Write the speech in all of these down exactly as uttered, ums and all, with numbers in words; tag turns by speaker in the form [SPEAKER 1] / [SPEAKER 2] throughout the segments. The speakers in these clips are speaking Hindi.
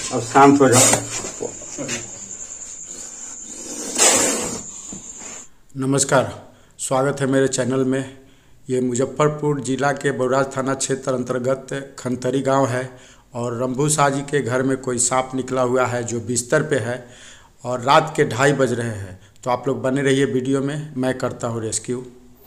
[SPEAKER 1] अब शांत हो जाओ। नमस्कार, स्वागत है मेरे चैनल में। ये मुजफ्फरपुर जिला के बौराज थाना क्षेत्र अंतर्गत खंतरी गांव है और रंभू शाह जी के घर में कोई सांप निकला हुआ है जो बिस्तर पे है और रात के ढाई बज रहे हैं। तो आप लोग बने रहिए वीडियो में, मैं करता हूँ रेस्क्यू।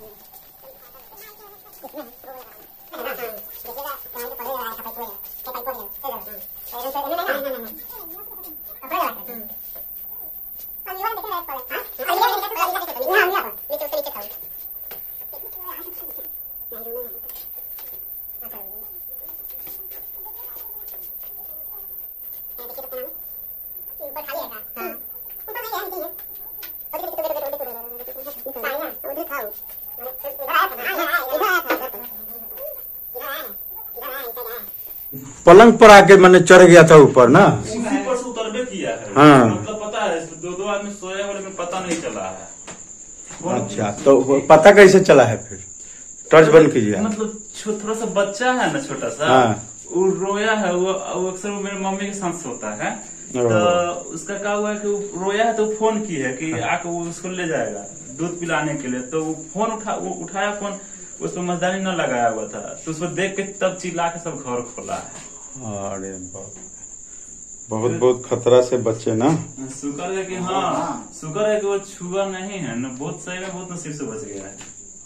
[SPEAKER 1] पलंग पर आके मैंने चढ़ गया था ऊपर ना,
[SPEAKER 2] उसी पर से उतरबे किया है।
[SPEAKER 1] हाँ।
[SPEAKER 2] मतलब पता है दो दो आदमी सोए वाले में पता नहीं चला है।
[SPEAKER 1] अच्छा, तो पता कैसे चला है फिर? टॉर्च बंद कीजिए।
[SPEAKER 2] मतलब थोड़ा सा बच्चा है ना, छोटा सा,
[SPEAKER 1] हाँ।
[SPEAKER 2] वो रोया है। वो अक्सर वो मेरे मम्मी के साथ सोता है, तो उसका क्या हुआ है कि वो रोया है तो फोन की है कि आके वो उसको ले जाएगा दूध पिलाने के लिए। तो वो फोन उठा वो उठाया फोन, उस पर मजदारी न लगाया हुआ था, तो उसको देख के तब चिल्ला के सब घर खोला है।
[SPEAKER 1] अरे बहुत बहुत बहुत खतरा से बचे ना।
[SPEAKER 2] शुक्र है कि हाँ, शुक्र है कि वो छुआ नहीं है न, बहुत सही में बहुत नसीब से बच गया है।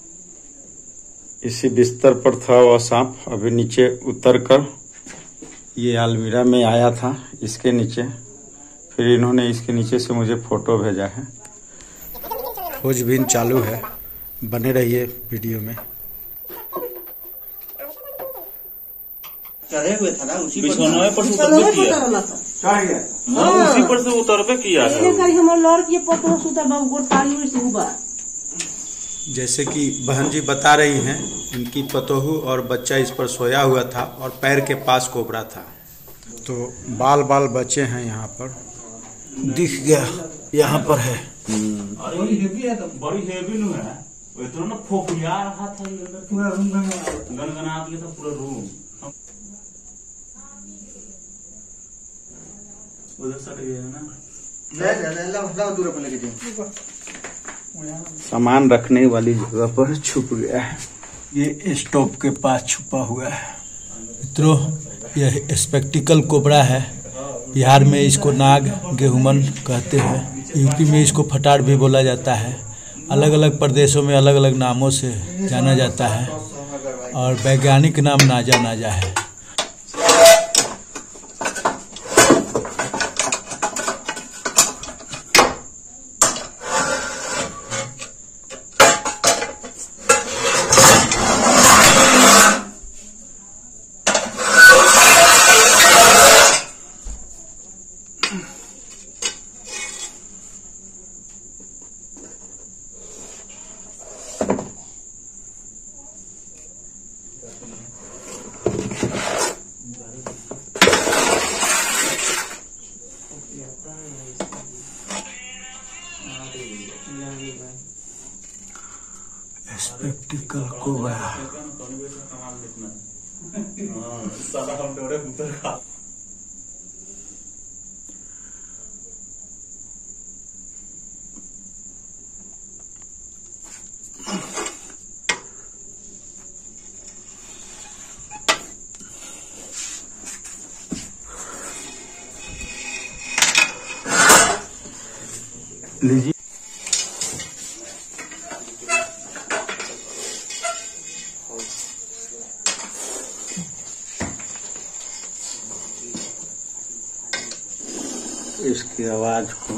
[SPEAKER 1] इसी बिस्तर पर था वह सांप। अभी नीचे उतर कर ये अलमीरा में आया था, इसके नीचे। फिर इन्होंने इसके नीचे से मुझे फोटो भेजा है। खोजबीन चालू है, बने रहिए वीडियो में।
[SPEAKER 3] चढ़े हुए था ना, उसी पर
[SPEAKER 2] बिछौना पर से उतरबे किया है। हाँ, उसी पर से उतरबे किया है।
[SPEAKER 1] जैसे कि बहन जी बता रही हैं, इनकी पतोहू और बच्चा इस पर सोया हुआ था और पैर के पास कोबरा था, तो बाल बाल बचे हैं। यहाँ पर दिख गया, यहाँ पर है।
[SPEAKER 2] बड़ी हेवी है, तो बड़ी हेवी नु है। वो तो ना फोफिया रहा था, पूरा रूम गनगना दिया था पूरा रूम। उधर सट गया है ना।
[SPEAKER 3] दूर पर लेके जाए।
[SPEAKER 1] सामान रखने वाली जगह पर छुप गया है। ये स्टोव के पास छुपा हुआ है। मित्रों, यह स्पेक्टिकल कोबरा है। बिहार में इसको नाग गेहूमन कहते हैं, यूपी में इसको फटाड़ भी बोला जाता है। अलग अलग प्रदेशों में अलग अलग नामों से जाना जाता है और वैज्ञानिक नाम नाजा नाजा है। Spectacled cobra. लीजिए। इसकी आवाज को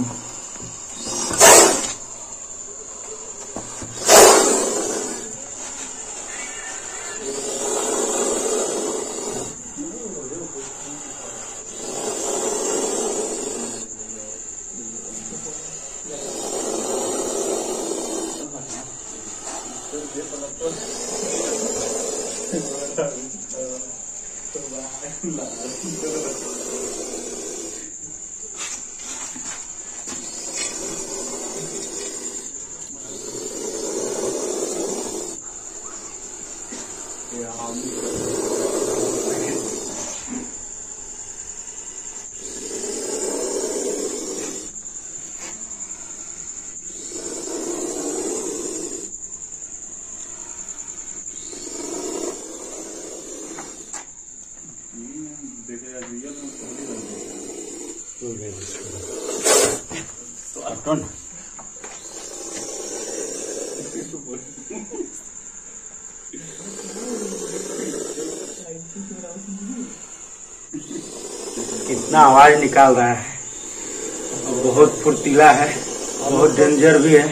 [SPEAKER 1] कितना आवाज निकाल रहा है, बहुत फुर्तीला है, बहुत डेंजर भी है।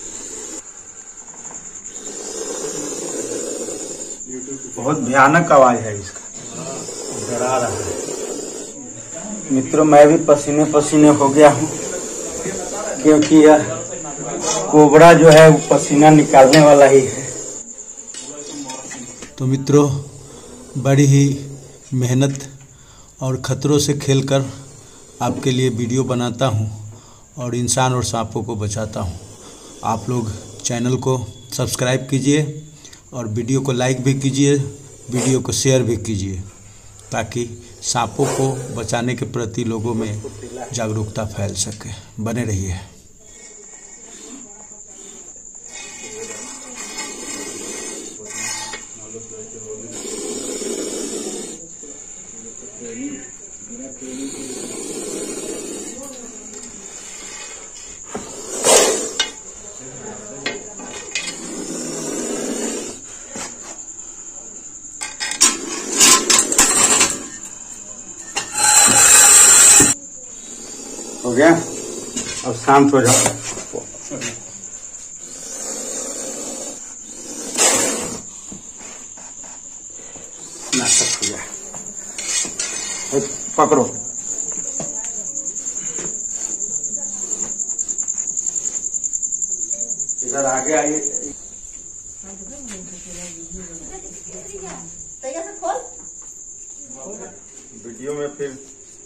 [SPEAKER 1] बहुत भयानक आवाज है इसका, डरा रहा है। मित्रों, मैं भी पसीने पसीने हो गया हूँ, क्योंकि यह कोबरा जो है वो पसीना निकालने वाला ही है। तो मित्रों, बड़ी ही मेहनत और खतरों से खेलकर आपके लिए वीडियो बनाता हूँ और इंसान और सांपों को बचाता हूँ। आप लोग चैनल को सब्सक्राइब कीजिए और वीडियो को लाइक भी कीजिए, वीडियो को शेयर भी कीजिए, ताकि सांपों को बचाने के प्रति लोगों में जागरूकता फैल सके। बने रहिए। हो गया, अब शांत हो जाओ। नाटक किया, पकड़ो। इधर आगे आइए। वीडियो में फिर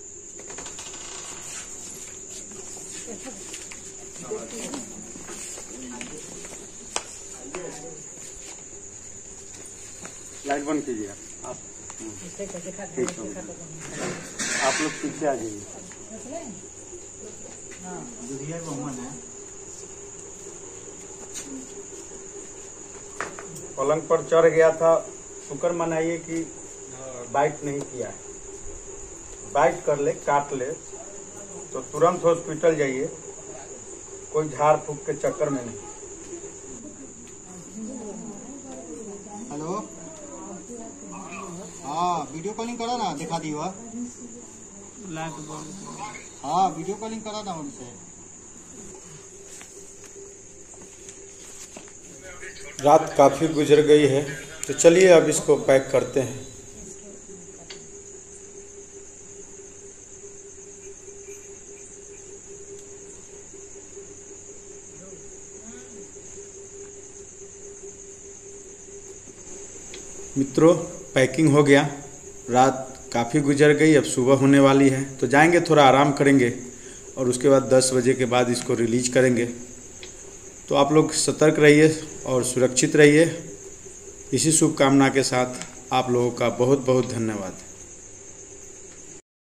[SPEAKER 1] लाइट बंद कीजिए आप। आप लोग पीछे आ जाइए। पलंग पर चढ़ गया था, शुक्र मनाइए कि बाइट नहीं किया है। बाइट कर ले, काट ले तो तुरंत हॉस्पिटल जाइए, कोई झाड़ फूक के चक्कर में नहीं।
[SPEAKER 3] हेलो, हाँ वीडियो कॉलिंग करा ना, दिखा दी हुआ। हाँ वीडियो कॉलिंग करा था उनसे।
[SPEAKER 1] रात काफ़ी गुजर गई है, तो चलिए अब इसको पैक करते हैं। मित्रों, पैकिंग हो गया। रात काफ़ी गुजर गई, अब सुबह होने वाली है, तो जाएंगे, थोड़ा आराम करेंगे और उसके बाद दस बजे के बाद इसको रिलीज करेंगे। तो आप लोग सतर्क रहिए और सुरक्षित रहिए। इसी शुभकामना के साथ आप लोगों का बहुत बहुत धन्यवाद।